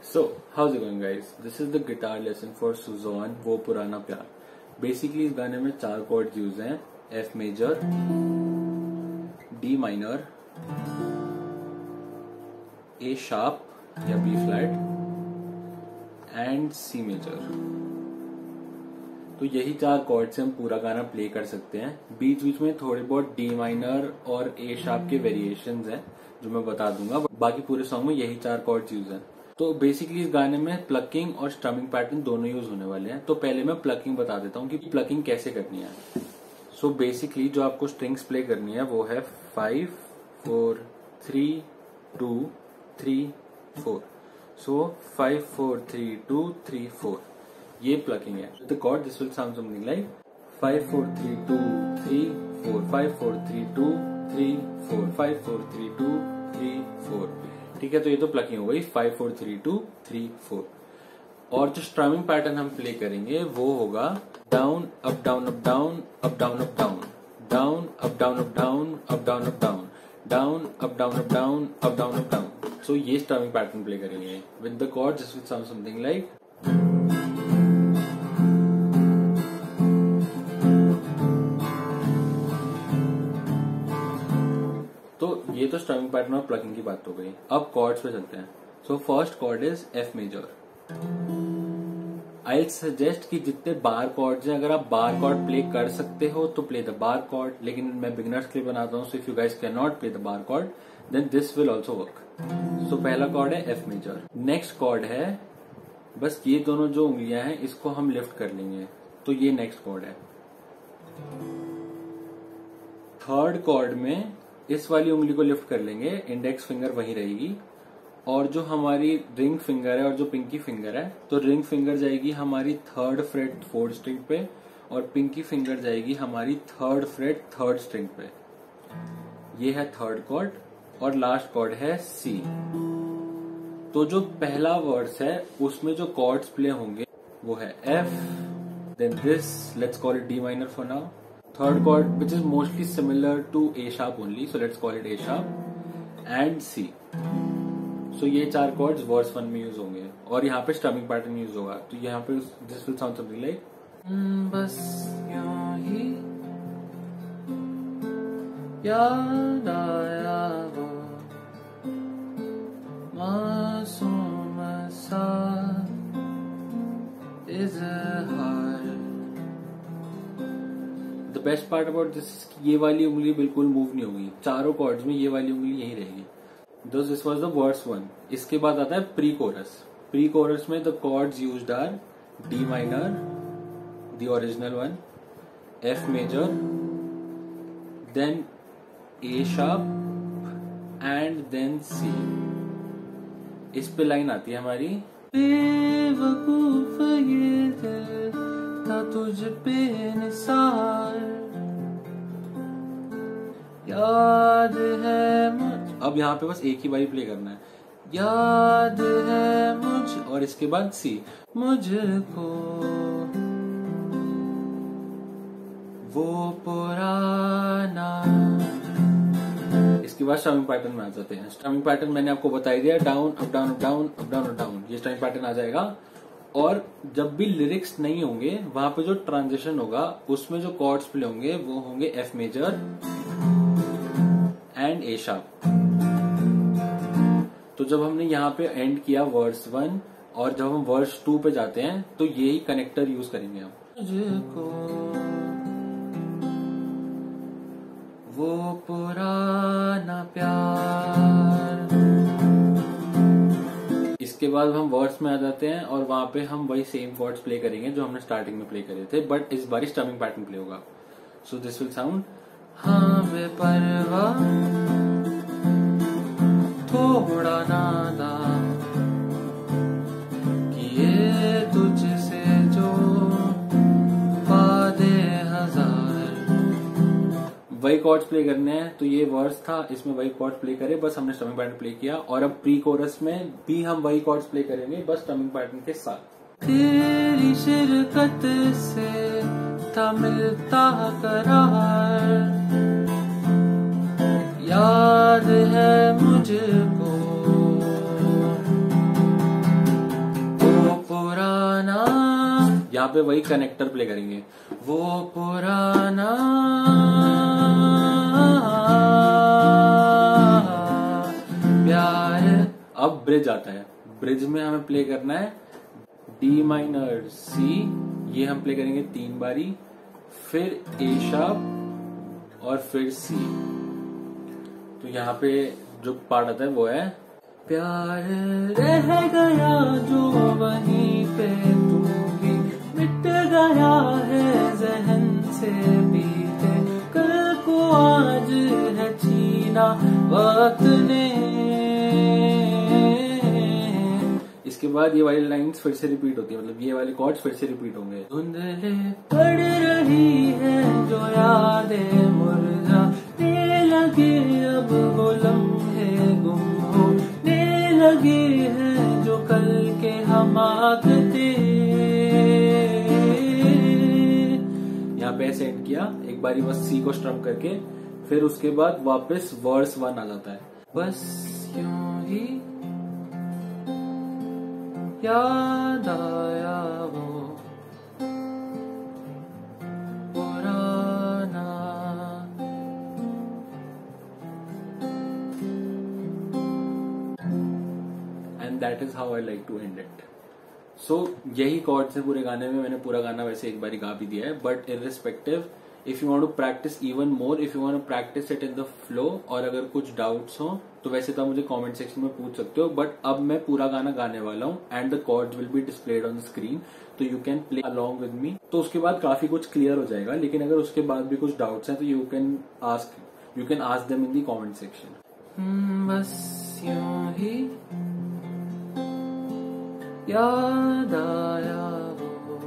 So, how's it going guys? This is the guitar lesson for Suzanne, वो पुराना प्यार। Basically इस गाने में 4 कॉर्ड्स यूज हैं, F major, D minor, A sharp या B flat and C major. तो यही 4 कॉर्ड से हम पूरा गाना प्ले कर सकते हैं। बीच बीच में थोड़े बहुत डी माइनर और ए शार्प के वेरिएशंस हैं जो मैं बता दूंगा। बाकी पूरे सॉन्ग में यही 4 कॉर्ड्स यूज हैं। तो बेसिकली इस गाने में प्लकिंग और स्ट्रमिंग पैटर्न दोनों यूज होने वाले हैं। तो पहले मैं प्लकिंग बता देता हूँ कि प्लकिंग कैसे करनी है। सो बेसिकली जो आपको स्ट्रिंग्स प्ले करनी है वो है 5, 4, 3, 2, 3, 4। सो 5, 4, 3, 2, 3, 4 ये प्लकिंग है। The chord this will sound something like 5, 4, 3, 2, 3, 4, 5, 4, 3, 2, 3, 4, 5, 4, 3, 2, 3, 4। ठीक है, तो ये तो प्लकिंग हो गई 5, 4, 3, 2, 3, 4। और जो स्ट्रमिंग पैटर्न हम प्ले करेंगे वो होगा down up down up down up down up down, down up down up down up down up down, down up down up down up down up down. So ये strumming pattern play करेंगे with the chord this will sound something like. तो ये तो strumming pattern और plucking की बात हो गई। अब कॉर्ड्स पे चलते हैं। So first chord is F major. I suggest कि जितने बार कॉर्ड्स हैं अगर आप बार कॉर्ड प्ले कर सकते हो तो प्ले द बार कॉर्ड, लेकिन मैं बिगिनर्स के लिए बनाता हूँ। So if you guys can not play the bar chord then this will also work. So पहला कॉर्ड है एफ मेजर। नेक्स्ट कॉर्ड है, बस ये दोनों जो उंगलियां हैं इसको हम लिफ्ट कर लेंगे, तो ये नेक्स्ट कॉर्ड है। थर्ड कॉर्ड में इस वाली उंगली को लिफ्ट कर लेंगे, इंडेक्स फिंगर वहीं रहेगी, और जो हमारी रिंग फिंगर है और जो पिंकी फिंगर है, तो रिंग फिंगर जाएगी हमारी 3rd फ्रेट 4th स्ट्रिंग पे और पिंकी फिंगर जाएगी हमारी 3rd फ्रेट 3rd स्ट्रिंग पे। ये है थर्ड कॉर्ड और लास्ट कॉर्ड है सी। तो जो पहला वर्स है उसमें जो कॉर्ड्स प्ले होंगे वो है F, then this let's call it D minor for now. Third chord which is mostly similar to A sharp only, so let's call it A sharp and C. So ये 4 chords verse 1 में use होंगे और यहाँ पे strumming pattern use होगा। तो यहाँ पे this will sound something like बस यूं ही याद आया वो मासूम सा इज़हार। The best part about this, ये वाली उंगली बिल्कुल मूव नहीं होगी। चारों कॉर्ड्स में ये वाली उंगली यही रहेगी। This was the verse 1। इसके बाद आता है प्री कोरस। प्री कोरस में the chords used are D minor, the original one, F major, then A sharp and then C. इस पे लाइन आती है हमारी बेवकूफ ये दिल था तुझ पे निसार, याद है मुझ। अब यहाँ पे बस एक ही बारी प्ले करना है, याद है मुझ, और इसके बाद सी, मुझको वो पुराना। इसके बाद स्ट्रमिंग पैटर्न में आ जाते हैं। स्ट्रमिंग पैटर्न मैंने आपको बता दिया, down up down up down up down up down, ये स्ट्रमिंग पैटर्न आ जाएगा। और जब भी लिरिक्स नहीं होंगे वहां पे जो ट्रांजिशन होगा उसमें जो कॉर्ड्स प्ले होंगे वो होंगे F major and A sharp. तो जब हमने यहाँ पे एंड किया वर्स 1 और जब हम वर्स 2 पे जाते हैं तो यही कनेक्टर यूज करेंगे हम। मुझको वो पुराना प्यार। इसके बाद हम वर्ड्स में आ जाते हैं और वहां पे हम वही सेम वर्ड्स प्ले करेंगे जो हमने स्टार्टिंग में प्ले करे थे, बट इस बार स्ट्रमिंग पैटर्न प्ले होगा। सो दिस विल साउंड हाँ बेपरवाह थोड़ा नादान किए तुझसे जो वादे हजार। वही कॉर्ड्स प्ले करने हैं, तो ये वर्स था, इसमें वही कॉर्ड प्ले करे, बस हमने स्ट्रमिंग पैटर्न प्ले किया। और अब प्री कोरस में भी हम वही कॉर्ड्स प्ले करेंगे बस स्ट्रमिंग पैटर्न के साथ। तेरी शिरकत से था मिलता करार, याद है मुझको पे वही कनेक्टर प्ले करेंगे, वो पुराना प्यार। अब ब्रिज आता है, ब्रिज में हमें प्ले करना है डी माइनर सी, ये हम प्ले करेंगे 3 बारी, फिर ए शार्प और फिर सी। तो यहाँ पे जो पार्ट आता है वो है, प्यार रह गया जो वहीं पे तू भी मिट गया है जहन से बीते कल को आज है छीना वक्त ने। इसके बाद ये वाली लाइंस फिर से रिपीट होती है, मतलब ये वाले कॉर्ड्स फिर से रिपीट होंगे। धुंधले पड़ रही है जो यादें मुरझाने लगे अब वो लम्हे गुम होने लगे हैं जो कल के हम आगते। यहाँ पे ऐसे एंड किया, एक बारी बस सी को स्ट्रम करके, फिर उसके बाद वापस वर्स 1 आ जाता है। बस यूं ही याद आया वो पुराना। And that is how I like to end it. So यही कॉर्ड्स है पूरे गाने में। मैंने पूरा गाना वैसे एक बार गा भी दिया है, but irrespective, if you want to practice even more, if you want to practice it in the flow, और अगर कुछ डाउट्स हो तो वैसे तो मुझे कमेंट सेक्शन में पूछ सकते हो, बट अब मैं पूरा गाना गाने वाला हूँ and the chords will be displayed on the screen, तो you can play along with me. तो उसके बाद काफी कुछ क्लियर हो जाएगा, लेकिन अगर उसके बाद भी कुछ डाउट्स हैं तो you can ask them in the comment section. बस यूं ही याद आया वो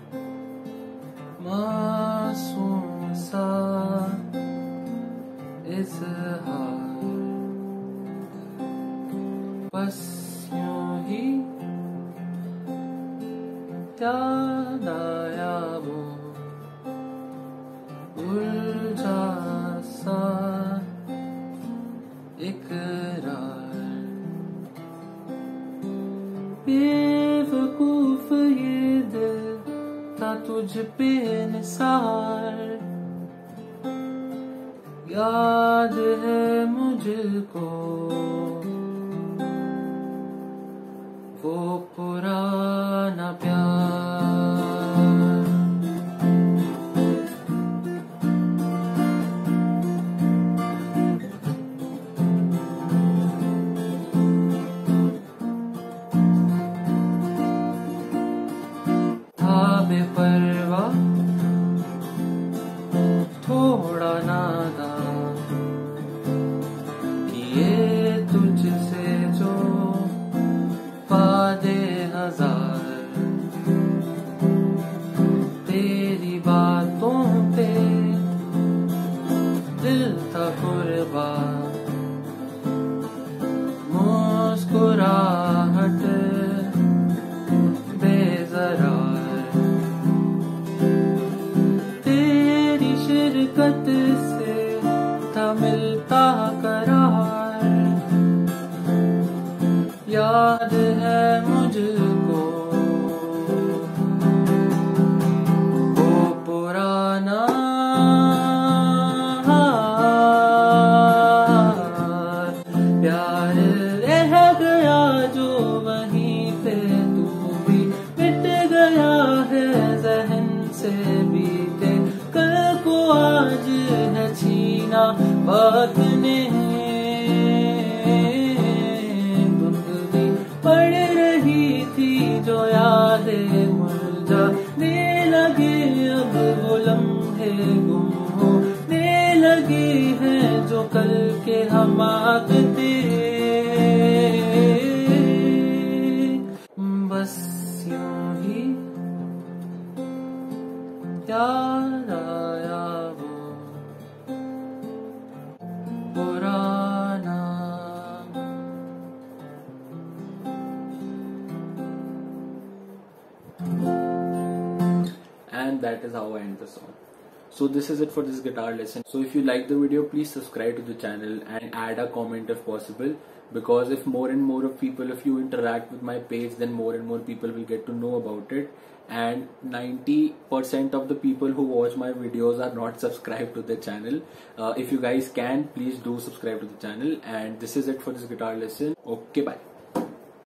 मासूम सा इज़हार, बस यूं ही याद आया वो उलझा सा इकरार। बेवकूफ ये दिल था तुझ पे निसार, याद है मुझको वो पुराना प्यार। था बेपरवा थोड़ा नादान, किए तुझसे जो वादे हजार, तेरी बातों पे दिल था कुर्बान, मुस्कुराहट बेजरार, तेरी शिरकत से था मिलता करार, याद है मुझको वो पुराना प्यार रह गया जो वहीं पे तू भी मिट गया है जहन से बीते कल को आज है छीना वक्त ने। पड़ रही थी जो यादें मुरझाने लगे अब वो लम्हे गुम होने लगे हैं जो कल के हम आगते। बस यूं ही याद आया वो पुराना। And that is how I end the song. So this is it for this guitar lesson. So if you like the video, please subscribe to the channel and add a comment if possible, because if more and more of people, if you interact with my page, then more and more people will get to know about it. And 90% of the people who watch my videos are not subscribed to the channel. If you guys can, please do subscribe to the channel. And this is it for this guitar lesson. Okay, bye.